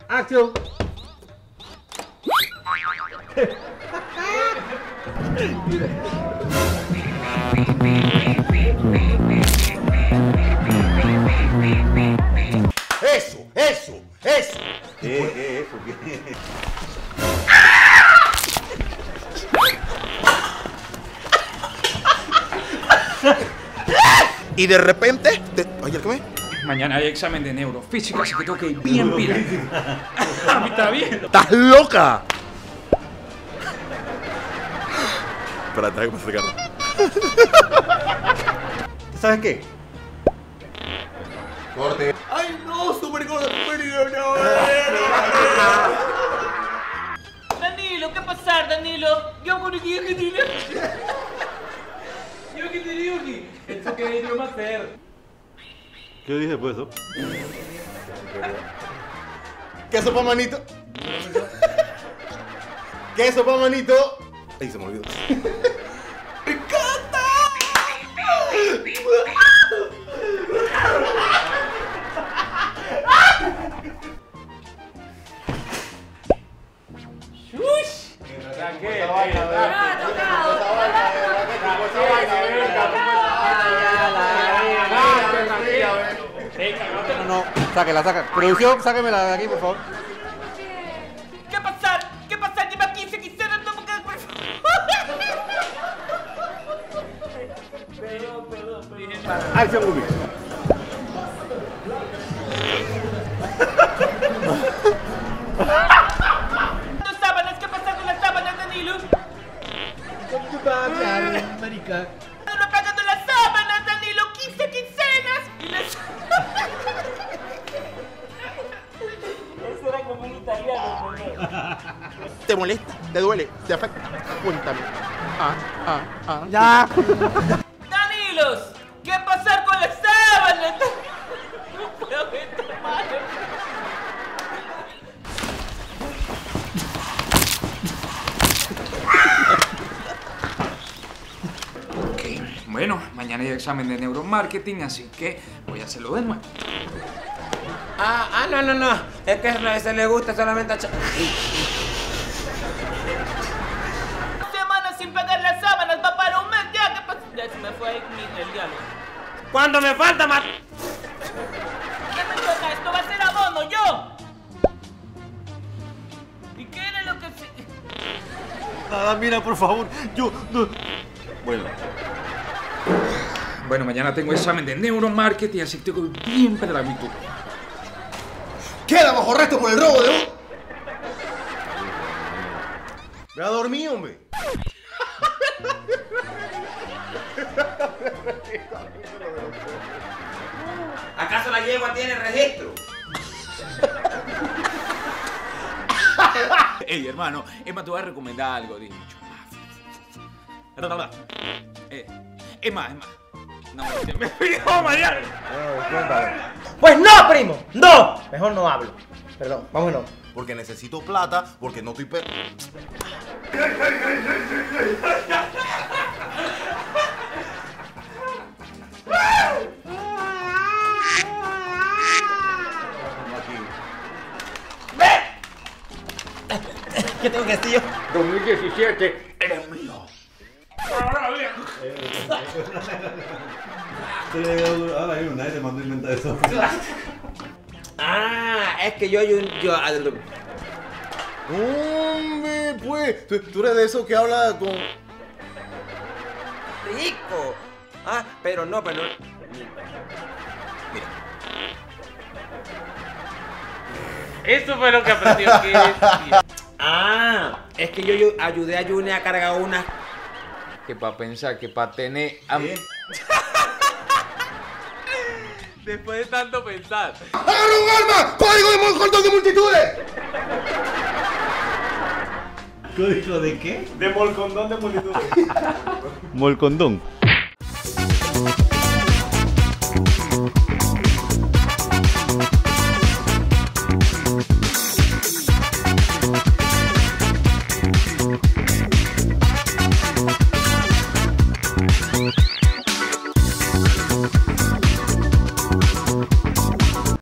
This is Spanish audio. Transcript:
¡Acción! ¡Eso! ¡Eso! ¡Eso! ¿Qué? Y de repente... Oye, ¿qué me? Mañana hay examen de neurofísica, así que tengo que ir bien pila. A mí está bien. ¡Estás loca! Espérate, déjame acercarme. ¿Sabes qué? Corte. ¡Ay, no! ¡Súper corto! Danilo, ¿qué pasa, Danilo? Yo con el día que tiene. Yo que te digo que esto que deberíamos hacer. ¿Qué dije pues eso? ¿Queso pa' manito? ¿Queso pa' manito? Ay, se me olvidó. ¡Me encanta! No, sáquela, sáquela. Producción, sáquemela de aquí, por favor. ¿Qué pasa? ¿Qué pasa? Lleva 15 quincenas, no me quedas, por favor. Perdón. Acción, Ruby. ¿Dos sábanas? ¿Qué pasa con las sábanas, Danilo? Marica. No pagando las sábanas, Danilo. 15 quincenas. Y las... Eso era como un italiano, ¿no? ¿Te molesta? ¿Te duele? ¿Te afecta? Cuéntame. Ya. Danilos, ¿qué pasa con las sábanas? No puedo ver esto, madre. Ok, bueno, mañana hay examen de neuromarketing, así que voy a hacerlo de nuevo. No. Es que a ese le gusta solamente a... Semanas sin pagar las sábanas, va para un mes ya. ¿Qué pasa? Ya se me fue ahí el diálogo. Cuando me falta más... ¿Qué me toca? Esto va a ser abono, yo. ¿Y qué era lo que se...? Nada, mira, por favor. Yo no. Bueno. Bueno, mañana tengo examen de neuromarketing, así que tengo bien pedradito. ¡Queda bajo arresto por el robo de... Ve a dormir, hombre. ¿Acaso la yegua tiene registro? Ey, hermano, Emma, te voy a recomendar algo, dicho. Emma. No, me pidió mañana. Pues no, primo. No. Mejor no hablo. Perdón, vámonos. Porque necesito plata, porque no estoy... ¿Qué tengo que decir yo? 2017, eres mío. Nadie te mandó a inventar eso. Es que yo... ¡Hombre, pues! ¿Tú eres de esos que habla con... Rico. Pero no. Mira. Eso fue lo que aprendió que decir. Es que yo ayudé a Juni a cargar una... Que para pensar, que para tener... Después de tanto pensar. ¡Agarra un arma! ¡Código de molcondón de multitudes! ¿Código de qué? De molcondón de multitudes. Molcondón.